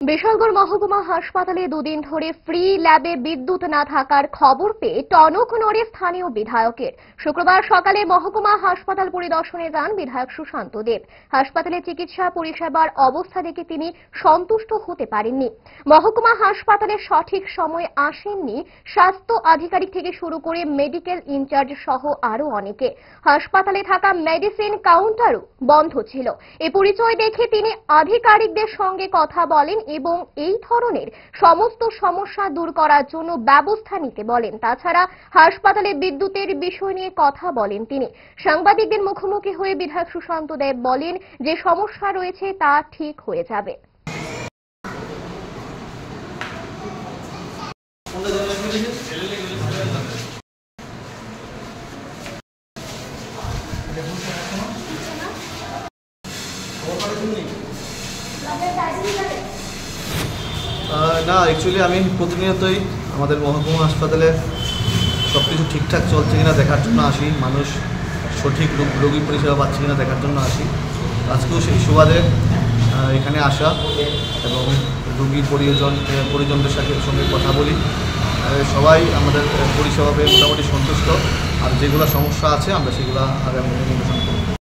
বিশালগড় মহকুমা হাসপাতালে দুদিন ধরে ফ্রি ল্যাবে বিদ্যুৎ না থাকার খবর পেয়ে টনক নড়ে স্থানীয় বিধায়কের। শুক্রবার সকালে মহকুমা হাসপাতাল পরিদর্শনে যান বিধায়ক সুশান্ত দেব। হাসপাতালে চিকিৎসা পরিষেবার অবস্থা দেখে তিনি সন্তুষ্ট হতে পারেননি। মহকুমা হাসপাতালে সঠিক সময়ে আসেননি স্বাস্থ্য আধিকারিক থেকে শুরু করে মেডিকেল ইনচার্জ সহ আরো অনেকে। হাসপাতালে থাকা মেডিসিন কাউন্টারও বন্ধ ছিল। এই পরিচয় দেখে তিনি আধিকারিকদের সঙ্গে কথা বলেন এবং এই ধরনের সমস্ত সমস্যা দূর করার জন্য ব্যবস্থা নিতে বলেন। তাছাড়া হাসপাতালে বিদ্যুতের বিষয় নিয়ে কথা বলেন তিনি। সাংবাদিকদের মুখোমুখি হয়ে বিধায়ক সুশান্ত দেব বলেন যে সমস্যা রয়েছে তা ঠিক হয়ে যাবে। না, অ্যাকচুয়ালি আমি প্রতিনিয়তই আমাদের মহকুমা হাসপাতালে সব কিছু ঠিকঠাক চলছে কিনা দেখার জন্য আসি, মানুষ সঠিক রোগী পরিষেবা পাচ্ছে কিনা দেখার জন্য আসি। আজকেও সেই সুবাদে এখানে আসা এবং রোগীর পরিজনদের সঙ্গে কথা বলি। সবাই আমাদের পরিষেবা পেয়ে মোটামুটি সন্তুষ্ট। আর যেগুলো সমস্যা আছে আমরা সেগুলো আগামী দিনে নিরসন করব।